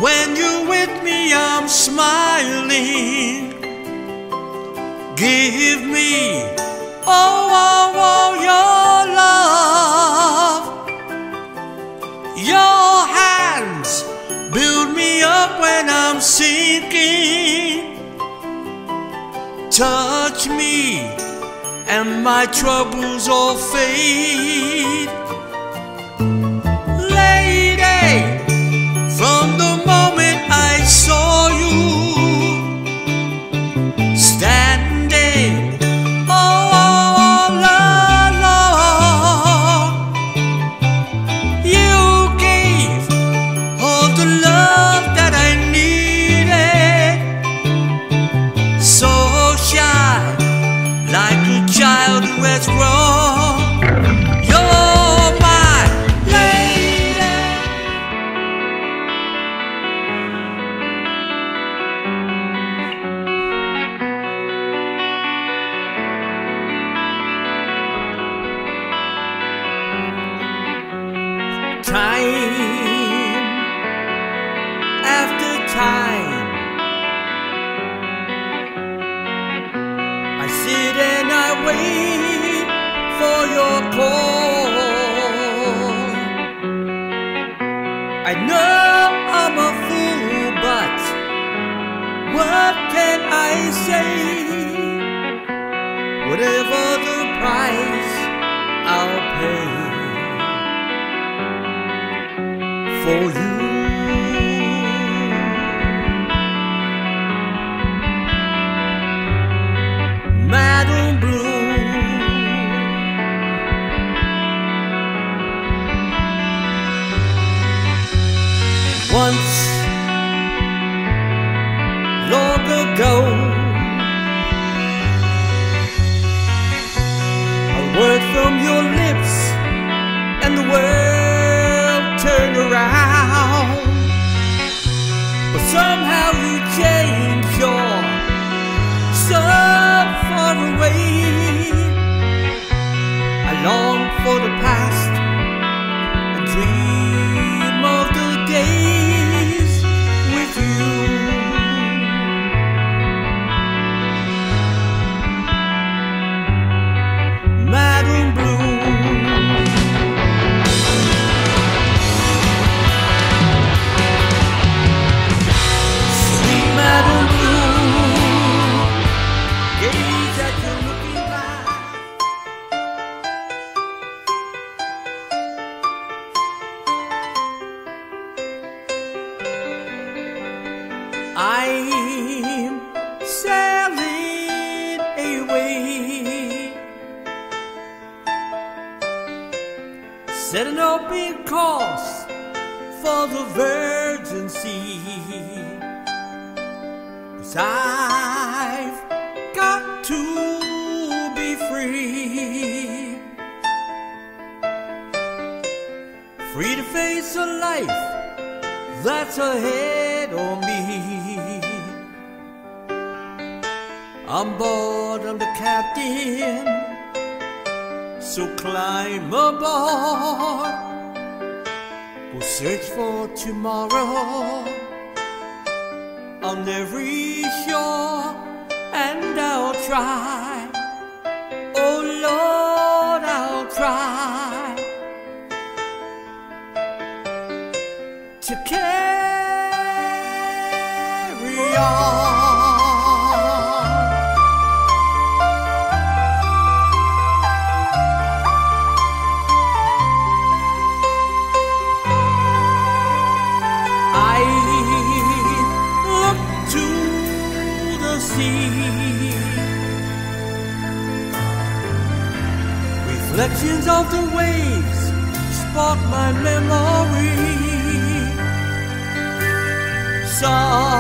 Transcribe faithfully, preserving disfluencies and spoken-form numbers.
When you're with me, I'm smiling. Give me, oh, oh, oh, your love. Your hands build me up when I'm sinking. Touch me and my troubles all fade. Lady, from the moment I saw you standing all alone, you gave all the love that I needed. So shy, like a child who has grown. You're my lady. Time after time, I sit and I wait for your call. I know I'm a fool, but what can I say? Whatever the price, I'll pay for you. Madam Blue, once long ago, a word from your lips and the world turned around. But somehow you changed, you're so far away. I long for the past and dream of the days with you. Madam Blue, sweet Madam Blue, gaze at your looking glass. I'm sailing away, set an open course for the virgin sea. 'Cause I've got to be free, free to face a life that's ahead of me. I'm bored, I'm the captain, so climb aboard. We'll search for tomorrow on every shore, and I'll try, oh Lord, I'll try to carry on. I look to the sea, reflections of the waves spark my memory. Saw